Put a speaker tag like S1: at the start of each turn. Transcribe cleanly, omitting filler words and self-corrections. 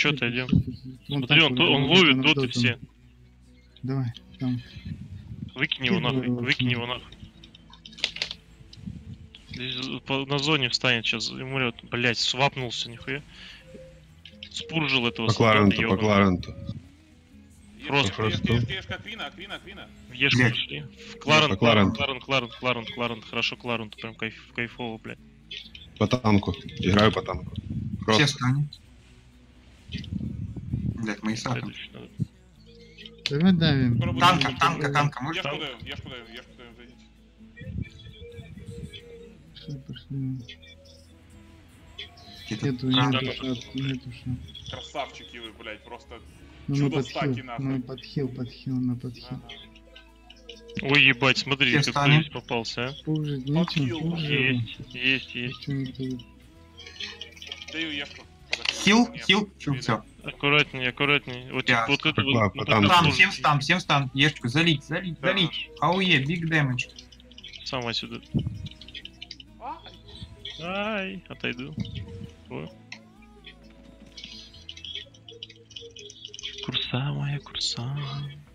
S1: еще отойдем. Смотри, он ловит доты все.
S2: Давай, там.
S1: Выкинь его нахуй, выкинь его нахуй. На зоне встанет сейчас, умрет. Блять, свапнулся, нихуя. Спуржил этого
S3: по Кларенту, по Кларенту.
S1: Фрост.
S4: Квина.
S1: В Ешку пошли. В Кларент. Хорошо, Кларент. Прям кайфово, блядь.
S3: По танку. Играю по танку.
S5: Все стани. Блять, мы и сахар.
S2: Давай давим.
S5: Танка, можешь?
S4: Ешку даем, зайдите.
S2: Пошли. Нету.
S4: Красавчики вы, блять, просто
S2: Ну
S4: чудо-стаки нахуй.
S2: Подхил.
S1: Ой, ебать, смотри, какой здесь попался, а.
S2: Пужить нечем.
S1: Есть.
S4: Даю ешку.
S5: Хил, все.
S1: Аккуратней. Вот это
S5: Стан, всем стан. Ешку, залить. Ауе, биг дэмэдж.
S1: Сам сюда. Ай, отойду. О. Курса моя.